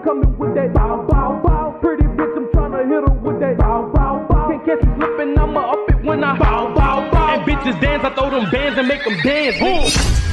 coming with that bow, bow, bow. Pretty bitch, I'm tryna hit her with that bow, bow, bow. Can't catch me slipping, I'ma up it when I bow, bow, bow. And bitches dance, I throw them bands and make them dance. Boom.